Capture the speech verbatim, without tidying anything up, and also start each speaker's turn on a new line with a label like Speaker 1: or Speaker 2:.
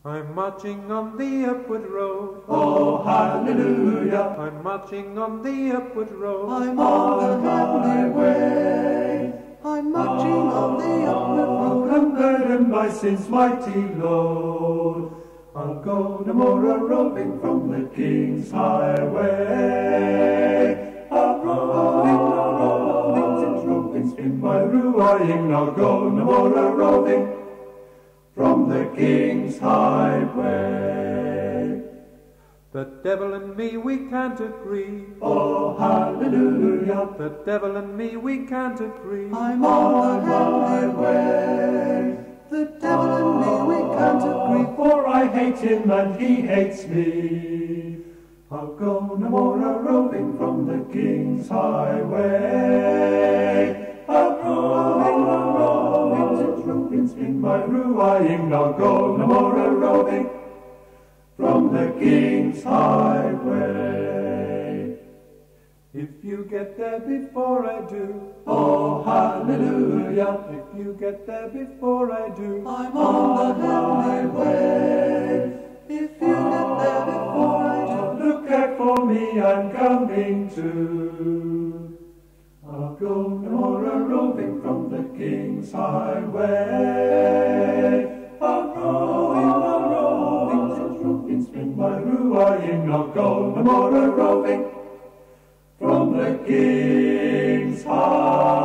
Speaker 1: I'm marching on the upward road.
Speaker 2: Oh, hallelujah.
Speaker 1: I'm marching on the upward road.
Speaker 3: I'm on the heavenly way. I'm marching on the upward road.
Speaker 2: Unburdened by sin's mighty load. I'll go no more a-roving from the King's highway. A roving, a roving, since roving's been my ruin. I'll go no more a-roving from the King's highway.
Speaker 1: The devil and me, we can't agree.
Speaker 2: Oh, hallelujah.
Speaker 1: The devil and me, we can't agree.
Speaker 3: I'm on the heavenly way. The devil and me, we can't agree.
Speaker 2: For I hate him and he hates me. I'll go no more a-roving from the King's highway. A-roving, a-roving, since roving's been my ruin. I'll go no more a-roving from the King's highway.
Speaker 1: If you get there before I do,
Speaker 2: oh, hallelujah.
Speaker 1: If you get there before I do,
Speaker 3: I'm on the heavenly way. If you get there before I do,
Speaker 2: look out for me, I'm coming too. I'll go no more a-roving from the King's highway. A-roving, a-roving, since roving's been my ruin. I'll go no more a-roving from the King's highway.